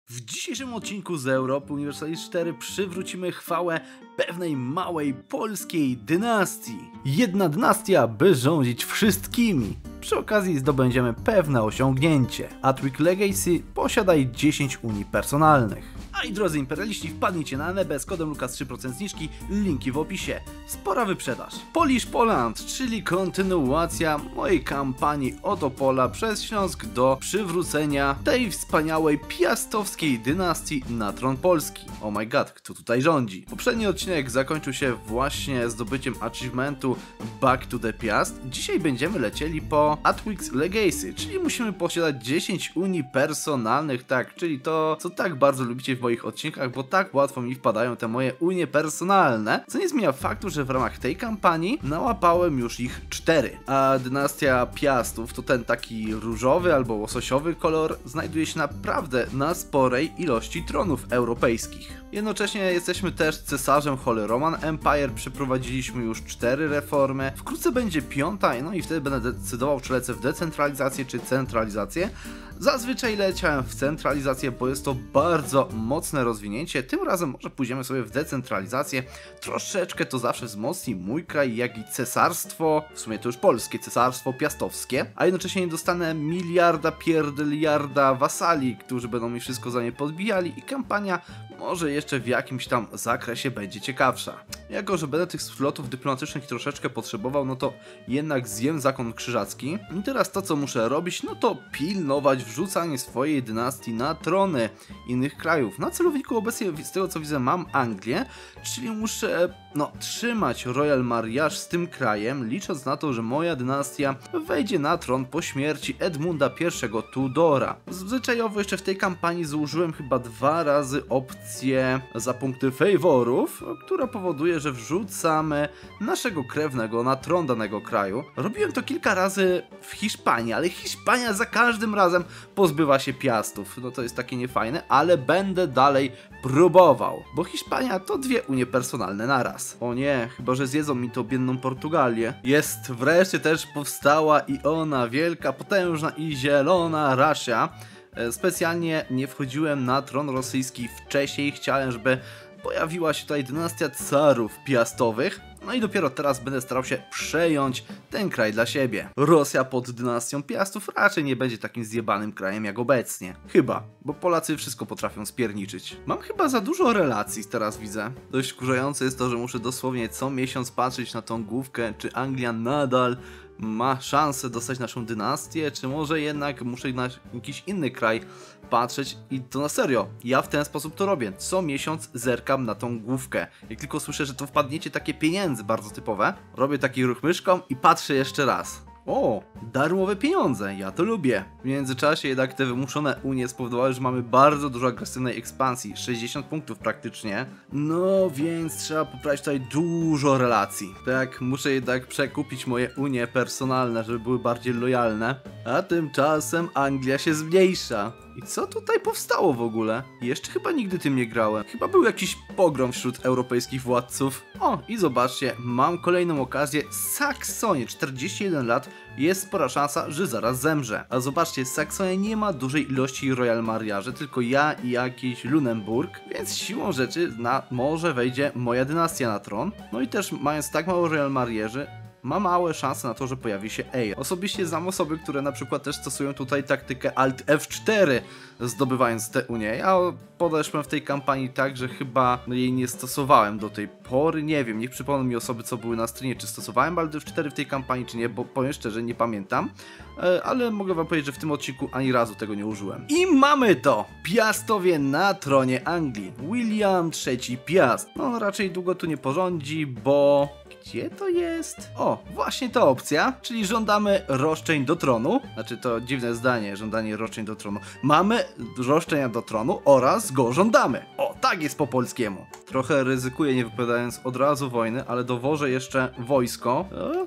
W dzisiejszym odcinku z Europy Universalis 4 przywrócimy chwałę pewnej małej polskiej dynastii. Jedna dynastia, by rządzić wszystkimi. Przy okazji zdobędziemy pewne osiągnięcie. Atwic Legacy posiada 10 unii personalnych. A i drodzy imperialiści, wpadnijcie na NB z kodem Lukas 3% zniżki, linki w opisie. Spora wyprzedaż. Polish Poland, czyli kontynuacja mojej kampanii od Opola przez Śląsk do przywrócenia tej wspaniałej piastowskiej dynastii na tron Polski. Oh my god, kto tutaj rządzi? Poprzedni odcinek zakończył się właśnie zdobyciem achievementu Back to the Piast. Dzisiaj będziemy lecieli po Atwic Legacy, czyli musimy posiadać 10 unii personalnych, tak, czyli to, co tak bardzo lubicie w moich odcinkach, bo tak łatwo mi wpadają te moje unie personalne, co nie zmienia faktu, że w ramach tej kampanii nałapałem już ich 4. A dynastia Piastów to ten taki różowy albo łososiowy kolor znajduje się naprawdę na sporej ilości tronów europejskich. Jednocześnie jesteśmy też cesarzem Holy Roman Empire, przeprowadziliśmy już 4 reformy, wkrótce będzie 5, no i wtedy będę decydował, czy lecę w decentralizację czy centralizację. Zazwyczaj leciałem w centralizację, bo jest to bardzo mocne rozwinięcie. Tym razem może pójdziemy sobie w decentralizację. Troszeczkę to zawsze wzmocni mój kraj, jak i cesarstwo, w sumie to już polskie cesarstwo piastowskie, a jednocześnie nie dostanę miliarda pierdyliarda wasali, którzy będą mi wszystko za nie podbijali i kampania może jeszcze w jakimś tam zakresie będzie ciekawsza. Jako że będę tych slotów dyplomatycznych troszeczkę potrzebował, no to jednak zjem zakon krzyżacki. I teraz to, co muszę robić, no to pilnować wrzucanie swojej dynastii na trony innych krajów. Na celowniku obecnie, z tego co widzę, mam Anglię, czyli muszę, trzymać Royal Marriage z tym krajem, licząc na to, że moja dynastia wejdzie na tron po śmierci Edmunda I Tudora. Zwyczajowo jeszcze w tej kampanii zużyłem chyba 2 razy opcję za punkty favorów, która powoduje, że wrzucamy naszego krewnego na tron danego kraju. Robiłem to kilka razy w Hiszpanii, ale Hiszpania za każdym razem pozbywa się Piastów. No to jest takie niefajne, ale będę dalej próbował, bo Hiszpania to 2 unie personalne naraz. O nie, chyba że zjedzą mi to biedną Portugalię. Jest wreszcie też powstała i ona wielka, potężna i zielona Rosja. Specjalnie nie wchodziłem na tron rosyjski wcześniej, chciałem, żeby pojawiła się tutaj dynastia carów piastowych. No i dopiero teraz będę starał się przejąć ten kraj dla siebie. Rosja pod dynastią Piastów raczej nie będzie takim zjebanym krajem jak obecnie. Chyba, bo Polacy wszystko potrafią spierniczyć. Mam chyba za dużo relacji, teraz widzę. Dość wkurzające jest to, że muszę dosłownie co miesiąc patrzeć na tą główkę, czy Anglia nadal ma szansę dostać naszą dynastię, czy może jednak muszę na jakiś inny kraj patrzeć i to na serio. Ja w ten sposób to robię. Co miesiąc zerkam na tą główkę. Jak tylko słyszę, że to wpadniecie takie pieniędzy bardzo typowe, robię taki ruch myszką i patrzę jeszcze raz. O, darmowe pieniądze, ja to lubię. W międzyczasie jednak te wymuszone unie spowodowały, że mamy bardzo dużo agresywnej ekspansji, 60 punktów praktycznie. No więc trzeba poprawić tutaj dużo relacji. Tak, muszę jednak przekupić moje unie personalne, żeby były bardziej lojalne. A tymczasem Anglia się zmniejsza. I co tutaj powstało w ogóle? Jeszcze chyba nigdy tym nie grałem. Chyba był jakiś pogrom wśród europejskich władców. O, i zobaczcie, mam kolejną okazję. Saksonie, 41 lat, jest spora szansa, że zaraz zemrze. A zobaczcie, Saksonia nie ma dużej ilości Royal Marriage, tylko ja i jakiś Lunenburg, więc siłą rzeczy może wejdzie moja dynastia na tron. No i też mając tak mało Royal Marriage, ma małe szanse na to, że pojawi się Eir. Osobiście znam osoby, które na przykład też stosują tutaj taktykę Alt F4, zdobywając te unie. Ja podeszłem w tej kampanii tak, że chyba jej nie stosowałem do tej pory. Nie wiem, niech przypomną mi osoby, co były na streamie, czy stosowałem Alt F4 w tej kampanii, czy nie, bo powiem szczerze, nie pamiętam. Ale mogę wam powiedzieć, że w tym odcinku ani razu tego nie użyłem. I mamy to! Piastowie na tronie Anglii. William III Piast. No raczej długo tu nie porządzi, bo... Gdzie to jest? O, właśnie ta opcja, czyli żądamy roszczeń do tronu. Znaczy to dziwne zdanie, żądanie roszczeń do tronu. Mamy roszczenia do tronu oraz go żądamy. O, tak jest po polskiemu. Trochę ryzykuję, nie wypowiadając od razu wojny, ale dowożę jeszcze wojsko.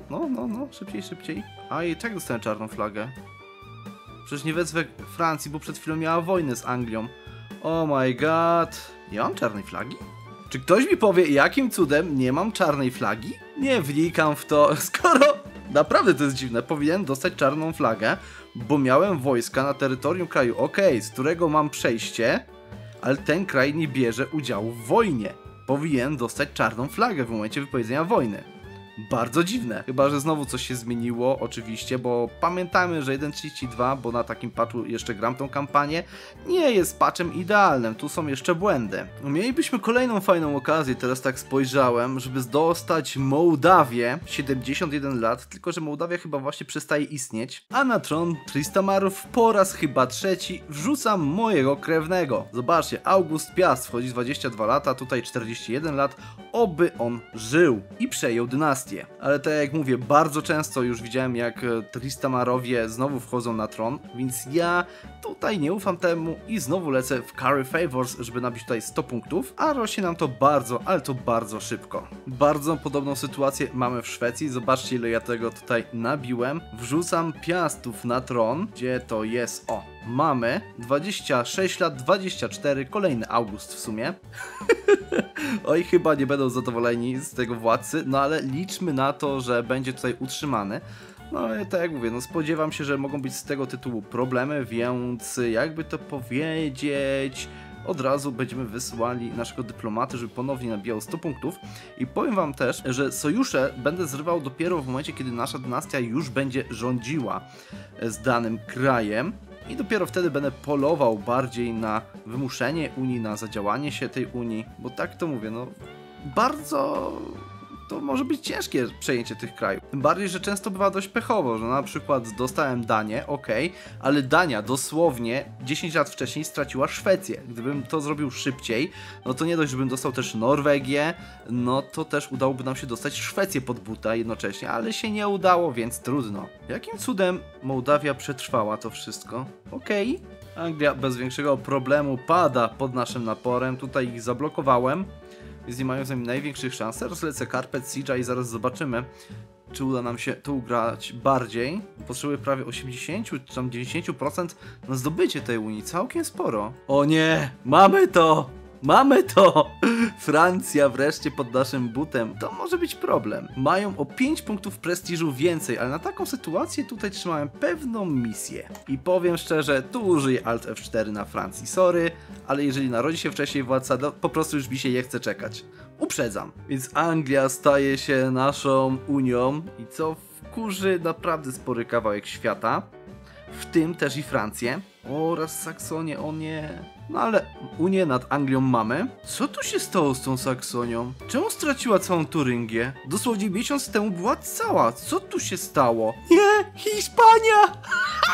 No, szybciej. A i tak dostałem czarną flagę. Przecież nie wezwę Francji, bo przed chwilą miała wojnę z Anglią. Oh my god. Nie mam czarnej flagi? Czy ktoś mi powie, jakim cudem nie mam czarnej flagi? Nie wnikam w to, skoro naprawdę to jest dziwne. Powinienem dostać czarną flagę, bo miałem wojska na terytorium kraju, z którego mam przejście ale ten kraj nie bierze udziału w wojnie. Powinien dostać czarną flagę w momencie wypowiedzenia wojny. Bardzo dziwne. Chyba że znowu coś się zmieniło, oczywiście, bo pamiętajmy, że 1.32, bo na takim patchu jeszcze gram tą kampanię, nie jest patchem idealnym, tu są jeszcze błędy. Mielibyśmy kolejną fajną okazję, teraz tak spojrzałem, żeby dostać Mołdawię, 71 lat, tylko że Mołdawia chyba właśnie przestaje istnieć, a na tron Tristamarów po raz chyba trzeci wrzucam mojego krewnego. Zobaczcie, August Piast wchodzi 22 lata, tutaj 41 lat, oby on żył i przejął dynastię. Ale tak jak mówię, bardzo często już widziałem, jak Tristamarowie znowu wchodzą na tron, więc ja tutaj nie ufam temu i znowu lecę w Curry Favors, żeby nabić tutaj 100 punktów, a rośnie nam to bardzo, ale to bardzo szybko. Bardzo podobną sytuację mamy w Szwecji, zobaczcie ile ja tego tutaj nabiłem. Wrzucam Piastów na tron, gdzie to jest, o, mamy 26 lat, 24, kolejny August w sumie. Oj, chyba nie będą zadowoleni z tego władcy, no ale liczmy na to, że będzie tutaj utrzymany. No ale tak jak mówię, no spodziewam się, że mogą być z tego tytułu problemy, więc jakby to powiedzieć, od razu będziemy wysyłali naszego dyplomaty, żeby ponownie nabijał 100 punktów. I powiem wam też, że sojusze będę zrywał dopiero w momencie, kiedy nasza dynastia już będzie rządziła z danym krajem. I dopiero wtedy będę polował bardziej na wymuszenie Unii, na zadziałanie się tej Unii, bo tak to mówię, no bardzo to może być ciężkie przejęcie tych krajów. Tym bardziej, że często bywa dość pechowo, że na przykład dostałem Danię, ale Dania dosłownie 10 lat wcześniej straciła Szwecję. Gdybym to zrobił szybciej, no to nie dość, żebym dostał też Norwegię, no to też udałoby nam się dostać Szwecję pod buta jednocześnie, ale się nie udało, więc trudno. Jakim cudem Mołdawia przetrwała to wszystko? Anglia bez większego problemu pada pod naszym naporem, tutaj ich zablokowałem. Więc nie mają z nami największych szans. Teraz lecę Carpet Siege'a i zaraz zobaczymy, czy uda nam się to ugrać bardziej. Potrzebuję prawie 80 czy tam 90% na zdobycie tej Unii. Całkiem sporo. O nie! Mamy to! Mamy to! Francja wreszcie pod naszym butem. To może być problem. Mają o 5 punktów prestiżu więcej, ale na taką sytuację tutaj trzymałem pewną misję. I powiem szczerze, tu użyję Alt F4 na Francji. Sorry, ale jeżeli narodzi się wcześniej władca, to po prostu już mi się nie chce czekać. Uprzedzam. Więc Anglia staje się naszą Unią i co wkurzy naprawdę spory kawałek świata. W tym też i Francję. Oraz Saksonię, o nie. No ale Unię nad Anglią mamy. Co tu się stało z tą Saksonią? Czemu straciła całą Turyngię? Dosłownie miesiąc temu była cała. Co tu się stało? Nie! Hiszpania!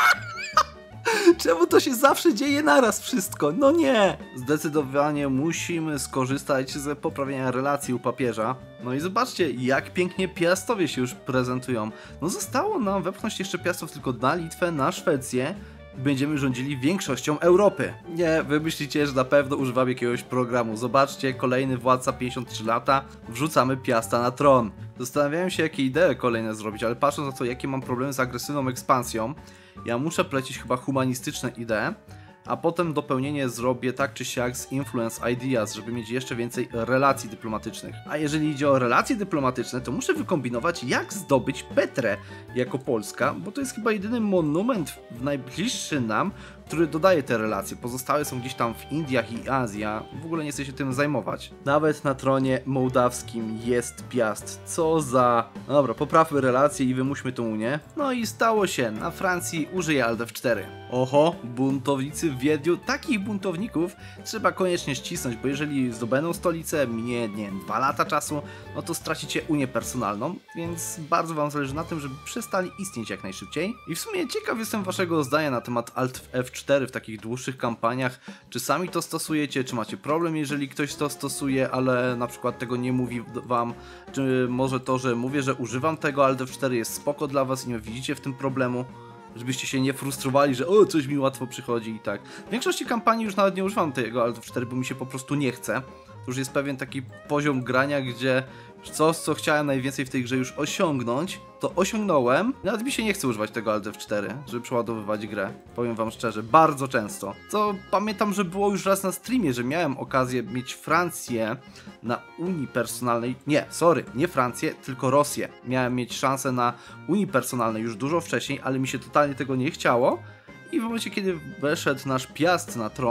Czemu to się zawsze dzieje naraz wszystko? No nie! Zdecydowanie musimy skorzystać z poprawienia relacji u papieża. No i zobaczcie, jak pięknie Piastowie się już prezentują. No zostało nam wepchnąć jeszcze Piastów tylko na Litwę, na Szwecję. Będziemy rządzili większością Europy. Nie, wy myślicie, że na pewno używam jakiegoś programu. Zobaczcie, kolejny władca 53 lata, wrzucamy Piasta na tron. Zastanawiałem się, jakie idee kolejne zrobić, ale patrząc na to, jakie mam problemy z agresywną ekspansją, ja muszę plecić chyba humanistyczne idee, a potem dopełnienie zrobię tak czy siak z Influence Ideas, żeby mieć jeszcze więcej relacji dyplomatycznych. A jeżeli idzie o relacje dyplomatyczne, to muszę wykombinować, jak zdobyć Petrę jako Polska, bo to jest chyba jedyny monument najbliższy nam, który dodaje te relacje. Pozostałe są gdzieś tam w Indiach i Azji, a w ogóle nie chcę się tym zajmować. Nawet na tronie mołdawskim jest Piast. Co za... No dobra, poprawmy relacje i wymuśmy tą Unię. No i stało się. Na Francji użyję Alt F4. Oho, buntownicy w Wiedniu. Takich buntowników trzeba koniecznie ścisnąć, bo jeżeli zdobędą stolicę, minie, nie wiem, 2 lata czasu, no to stracicie Unię personalną, więc bardzo wam zależy na tym, żeby przestali istnieć jak najszybciej. I w sumie ciekaw jestem waszego zdania na temat Alt F4 w takich dłuższych kampaniach. Czy sami to stosujecie, czy macie problem, jeżeli ktoś to stosuje, ale na przykład tego nie mówi wam, czy może to, że mówię, że używam tego Alt F4 jest spoko dla was i nie widzicie w tym problemu? Żebyście się nie frustrowali, że o, coś mi łatwo przychodzi i tak. W większości kampanii już nawet nie używam tego Alt F4, bo mi się po prostu nie chce. To już jest pewien taki poziom grania, gdzie coś, co chciałem najwięcej w tej grze już osiągnąć, to osiągnąłem. Nawet mi się nie chce używać tego Alt F4, żeby przeładowywać grę. Powiem wam szczerze, bardzo często. Co pamiętam, że było już raz na streamie, że miałem okazję mieć Francję na Unii personalnej. Nie, sorry, nie Francję, tylko Rosję. Miałem mieć szansę na Unii personalnej już dużo wcześniej, ale mi się totalnie tego nie chciało. I w momencie, kiedy weszedł nasz Piast na tron,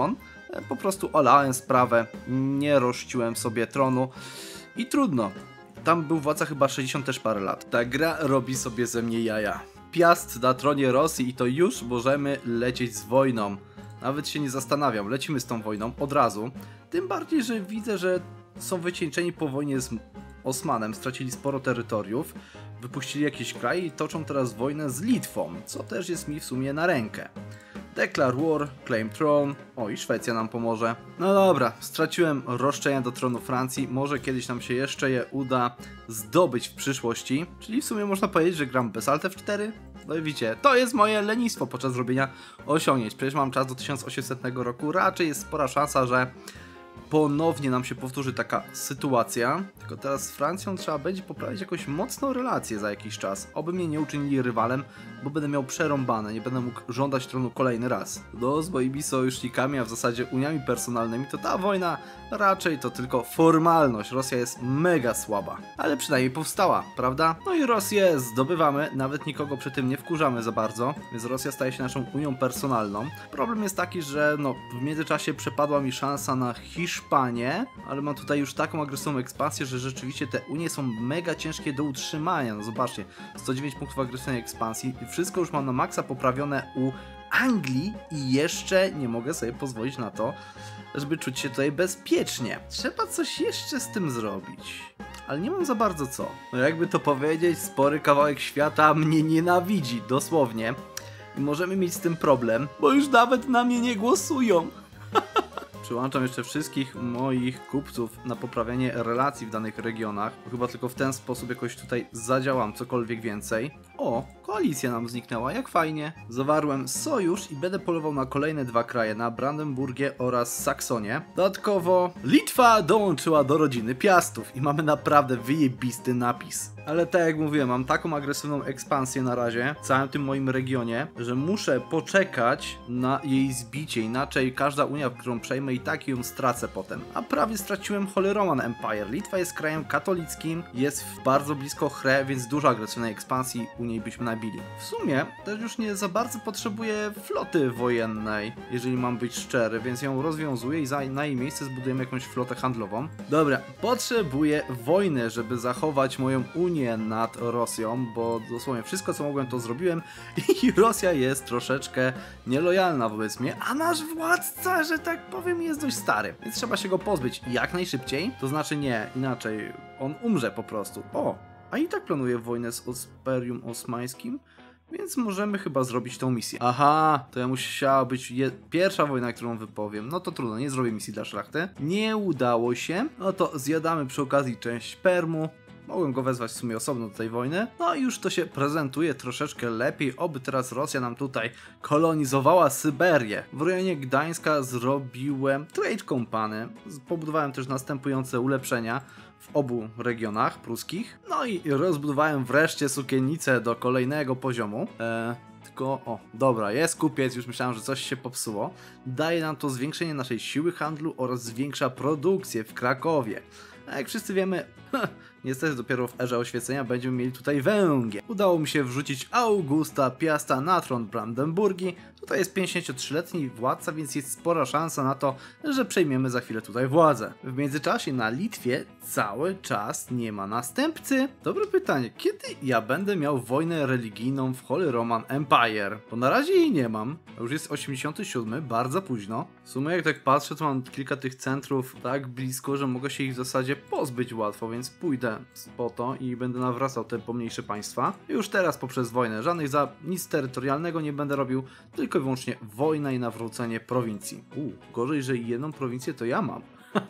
Po prostu olałem sprawę, nie rościłem sobie tronu i trudno. Tam był władca chyba 60 też parę lat. Ta gra robi sobie ze mnie jaja. Piast na tronie Rosji i to już możemy lecieć z wojną. Nawet się nie zastanawiam, lecimy z tą wojną od razu. Tym bardziej, że widzę, że są wycieńczeni po wojnie z Osmanem, stracili sporo terytoriów, wypuścili jakiś kraj i toczą teraz wojnę z Litwą, co też jest mi w sumie na rękę. Declare War, Claim Throne, o i Szwecja nam pomoże. No dobra, straciłem roszczenia do tronu Francji, może kiedyś nam się jeszcze je uda zdobyć w przyszłości, czyli w sumie można powiedzieć, że gram bez Alt F4. No i widzicie, to jest moje lenistwo podczas robienia osiągnięć, przecież mam czas do 1800 roku, raczej jest spora szansa, że ponownie nam się powtórzy taka sytuacja, tylko teraz z Francją trzeba będzie poprawić jakąś mocną relację za jakiś czas. Oby mnie nie uczynili rywalem, bo będę miał przerąbane, nie będę mógł żądać tronu kolejny raz. No, z moimi sojusznikami, a w zasadzie uniami personalnymi, to ta wojna raczej to tylko formalność. Rosja jest mega słaba, ale przynajmniej powstała, prawda? No i Rosję zdobywamy, nawet nikogo przy tym nie wkurzamy za bardzo, więc Rosja staje się naszą unią personalną. Problem jest taki, że no, w międzyczasie przepadła mi szansa na Hiszpanię, ale mam tutaj już taką agresywną ekspansję, że rzeczywiście te unie są mega ciężkie do utrzymania. No zobaczcie, 109 punktów agresywnej ekspansji i wszystko już mam na maksa poprawione u Anglii i jeszcze nie mogę sobie pozwolić na to, żeby czuć się tutaj bezpiecznie. Trzeba coś jeszcze z tym zrobić, ale nie mam za bardzo co. No jakby to powiedzieć, spory kawałek świata mnie nienawidzi, dosłownie. I możemy mieć z tym problem, bo już nawet na mnie nie głosują. Przyłączam jeszcze wszystkich moich kupców na poprawianie relacji w danych regionach, bo chyba tylko w ten sposób jakoś tutaj zadziałam cokolwiek więcej. O, koalicja nam zniknęła, jak fajnie. Zawarłem sojusz i będę polował na kolejne dwa kraje, na Brandenburgię oraz Saksonię. Dodatkowo Litwa dołączyła do rodziny Piastów i mamy naprawdę wyjebisty napis. Ale tak jak mówiłem, mam taką agresywną ekspansję na razie w całym tym moim regionie, że muszę poczekać na jej zbicie, inaczej każda unia, którą przejmę, i tak ją stracę potem. A prawie straciłem Holy Roman Empire. Litwa jest krajem katolickim, jest bardzo blisko Chre, więc dużo agresywnej ekspansji u niej byśmy nabili. W sumie też już nie za bardzo potrzebuję floty wojennej, jeżeli mam być szczery, więc ją rozwiązuję i na jej miejsce zbudujemy jakąś flotę handlową. Dobra, potrzebuję wojny, żeby zachować moją unię nad Rosją, bo dosłownie wszystko co mogłem to zrobiłem i Rosja jest troszeczkę nielojalna wobec mnie, a nasz władca, że tak powiem, jest dość stary, więc trzeba się go pozbyć jak najszybciej, to znaczy nie, inaczej, on umrze po prostu. O, a i tak planuję wojnę z Imperium Osmańskim, więc możemy chyba zrobić tą misję. Aha, to ja musiała być pierwsza wojna, którą wypowiem. No to trudno, nie zrobię misji dla szlachty. Nie udało się. No to zjadamy przy okazji część Permu. Mogłem go wezwać w sumie osobno do tej wojny. No i już to się prezentuje troszeczkę lepiej. Oby teraz Rosja nam tutaj kolonizowała Syberię. W rejonie Gdańska zrobiłem Trade Company. Pobudowałem też następujące ulepszenia w obu regionach pruskich. No i rozbudowałem wreszcie sukiennicę do kolejnego poziomu. Tylko, o, dobra, jest kupiec, już myślałem, że coś się popsuło. Daje nam to zwiększenie naszej siły handlu oraz zwiększa produkcję w Krakowie. A jak wszyscy wiemy, niestety dopiero w erze oświecenia będziemy mieli tutaj węgiel. Udało mi się wrzucić Augusta Piasta na tron Brandenburgii. Tutaj jest 53-letni władca, więc jest spora szansa na to, że przejmiemy za chwilę tutaj władzę. W międzyczasie na Litwie cały czas nie ma następcy. Dobre pytanie, kiedy ja będę miał wojnę religijną w Holy Roman Empire? Bo na razie jej nie mam. Już jest 87, bardzo późno. W sumie jak tak patrzę, to mam kilka tych centrów tak blisko, że mogę się ich w zasadzie pozbyć łatwo, więc pójdę po to i będę nawracał te pomniejsze państwa. Już teraz poprzez wojnę, nic terytorialnego nie będę robił, tylko i wyłącznie wojna i nawrócenie prowincji. Gorzej, że jedną prowincję to ja mam.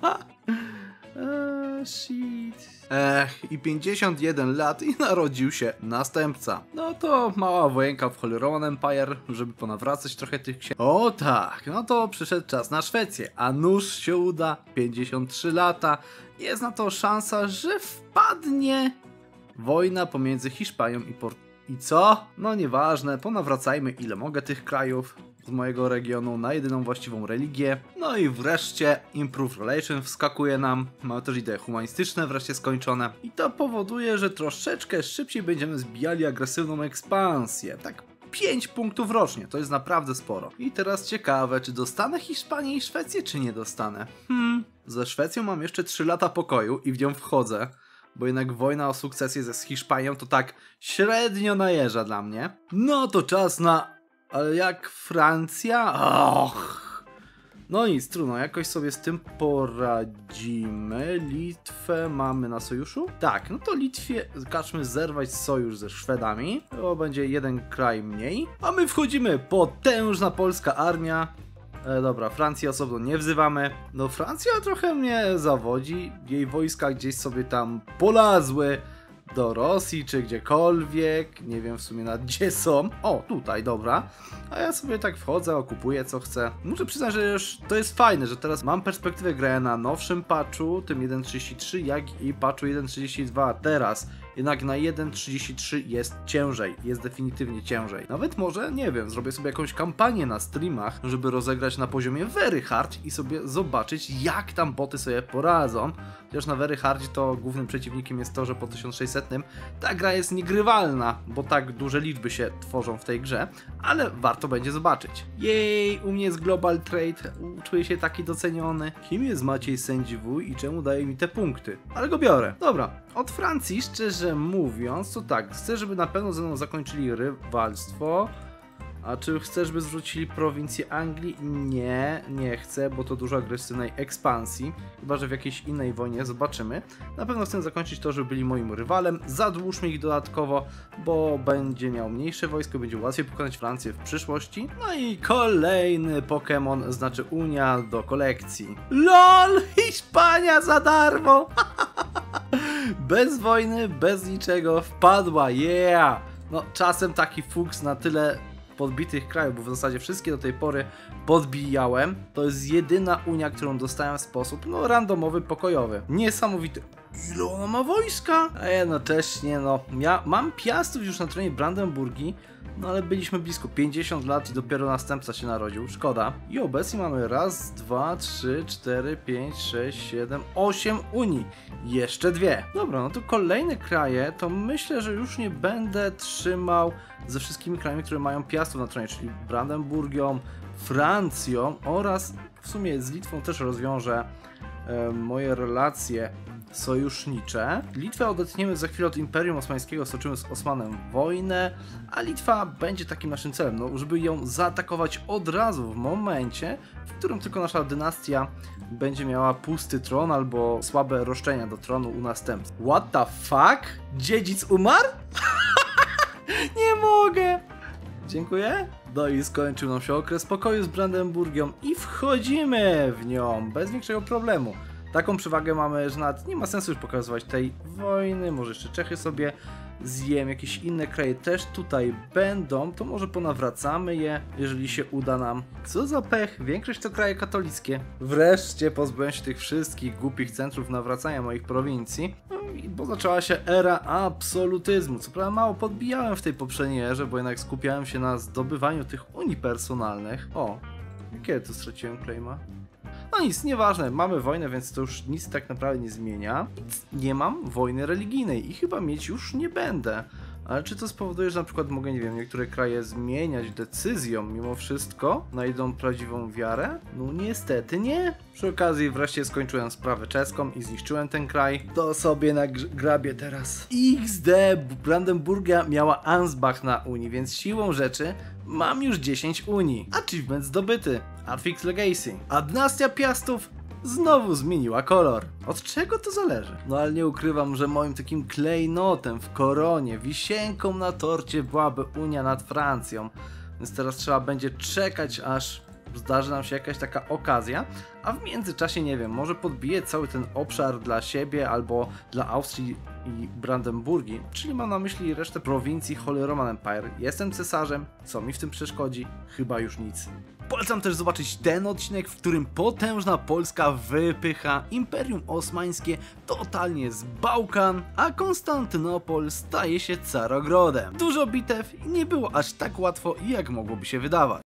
Shit. I 51 lat i narodził się następca. No to mała wojenka w Holy Roman Empire, żeby ponawracać trochę tych księży. O tak, no to przyszedł czas na Szwecję, a nuż się uda, 53 lata. Jest na to szansa, że wpadnie wojna pomiędzy Hiszpanią i co? No nieważne, ponawracajmy ile mogę tych krajów z mojego regionu na jedyną właściwą religię. No i wreszcie Improve Relation wskakuje nam. Mamy też idee humanistyczne wreszcie skończone. I to powoduje, że troszeczkę szybciej będziemy zbijali agresywną ekspansję. Tak 5 punktów rocznie, to jest naprawdę sporo. I teraz ciekawe, czy dostanę Hiszpanię i Szwecję, czy nie dostanę? Ze Szwecją mam jeszcze 3 lata pokoju i w nią wchodzę, bo jednak wojna o sukcesję z Hiszpanią to tak średnio najeżdża dla mnie. No to czas na... Ale jak Francja? Och... No nic, trudno, jakoś sobie z tym poradzimy. Litwę mamy na sojuszu? Tak, no to Litwie kaczmy zerwać sojusz ze Szwedami. To będzie jeden kraj mniej. A my wchodzimy, potężna polska armia. Dobra, Francji osobno nie wzywamy. No Francja trochę mnie zawodzi. Jej wojska gdzieś sobie tam polazły do Rosji czy gdziekolwiek. Nie wiem w sumie nad gdzie są. O, tutaj, dobra. A ja sobie tak wchodzę, okupuję co chcę. Muszę przyznać, że już to jest fajne, że teraz mam perspektywę grania na nowszym patchu, tym 1.33, jak i patchu 1.32 teraz. Jednak na 1.33 jest ciężej, jest definitywnie ciężej. Nawet może, nie wiem, zrobię sobie jakąś kampanię na streamach, żeby rozegrać na poziomie very hard i sobie zobaczyć, jak tam boty sobie poradzą. Chociaż na very hardzie to głównym przeciwnikiem jest to, że po 1600 ta gra jest niegrywalna, bo tak duże liczby się tworzą w tej grze, ale warto będzie zobaczyć. Jej, u mnie jest Global Trade, czuję się taki doceniony. Kim jest Maciej Sędziwój i czemu daje mi te punkty? Ale go biorę. Dobra, od Francji, szczerze mówiąc, to tak, chcę, żeby na pewno ze mną zakończyli rywalstwo. A czy chcę, żeby zwrócili prowincję Anglii? Nie, nie chcę, bo to dużo agresywnej ekspansji. Chyba że w jakiejś innej wojnie, zobaczymy. Na pewno chcę zakończyć to, żeby byli moim rywalem. Zadłużmy ich dodatkowo, bo będzie miał mniejsze wojsko, będzie łatwiej pokonać Francję w przyszłości. No i kolejny Pokémon, znaczy Unia do kolekcji. LOL! Hiszpania za darmo! Bez wojny, bez niczego, wpadła, yeah! No czasem taki fuks na tyle podbitych krajów, bo w zasadzie wszystkie do tej pory podbijałem. To jest jedyna Unia, którą dostałem w sposób, no, randomowy, pokojowy. Niesamowity. Ile ona ma wojska? A jednocześnie, no, mam piastów już na tronie Brandenburgii, no ale byliśmy blisko 50 lat i dopiero następca się narodził, szkoda. I obecnie mamy raz, 2, 3, 4, 5, 6, 7, 8 Unii. Jeszcze 2. Dobra, no to kolejne kraje, to myślę, że już nie będę trzymał ze wszystkimi krajami, które mają piastów na tronie, czyli Brandenburgią, Francją oraz w sumie z Litwą też rozwiążę moje relacje sojusznicze. Litwę odetniemy za chwilę od Imperium Osmańskiego, stoczymy z Osmanem wojnę, a Litwa będzie takim naszym celem, no, żeby ją zaatakować od razu w momencie, w którym tylko nasza dynastia będzie miała pusty tron albo słabe roszczenia do tronu u następcy. What the fuck? Dziedzic umarł? Nie mogę! Dziękuję. No i skończył nam się okres pokoju z Brandenburgią i wchodzimy w nią bez większego problemu. Taką przewagę mamy, że nawet nie ma sensu już pokazywać tej wojny, może jeszcze Czechy sobie zjem, jakieś inne kraje też tutaj będą, to może ponawracamy je, jeżeli się uda nam. Co za pech, większość to kraje katolickie. Wreszcie pozbyłem się tych wszystkich głupich centrów nawracania moich prowincji, no i bo zaczęła się era absolutyzmu. Co prawda mało podbijałem w tej poprzedniej erze, bo jednak skupiałem się na zdobywaniu tych unii personalnych. O, kiedy tu straciłem claima? No nic, nieważne, mamy wojnę, więc to już nic tak naprawdę nie zmienia. Nie mam wojny religijnej i chyba mieć już nie będę. Ale czy to spowoduje, że na przykład mogę, nie wiem, niektóre kraje zmieniać decyzją mimo wszystko? Znajdą prawdziwą wiarę? No niestety nie. Przy okazji wreszcie skończyłem sprawę czeską i zniszczyłem ten kraj. To sobie nagrabię teraz. XD, Brandenburgia miała Ansbach na Unii, więc siłą rzeczy mam już 10 Unii. Achievement zdobyty. Affix Legacy. A dynastia Piastów znowu zmieniła kolor. Od czego to zależy? No ale nie ukrywam, że moim takim klejnotem w koronie, wisienką na torcie byłaby Unia nad Francją. Więc teraz trzeba będzie czekać, aż zdarzy nam się jakaś taka okazja, a w międzyczasie, nie wiem, może podbiję cały ten obszar dla siebie albo dla Austrii i Brandenburgii, czyli mam na myśli resztę prowincji Holy Roman Empire. Jestem cesarzem, co mi w tym przeszkodzi? Chyba już nic. Polecam też zobaczyć ten odcinek, w którym potężna Polska wypycha Imperium Osmańskie totalnie z Bałkan, a Konstantynopol staje się Carogrodem. Dużo bitew i nie było aż tak łatwo, jak mogłoby się wydawać.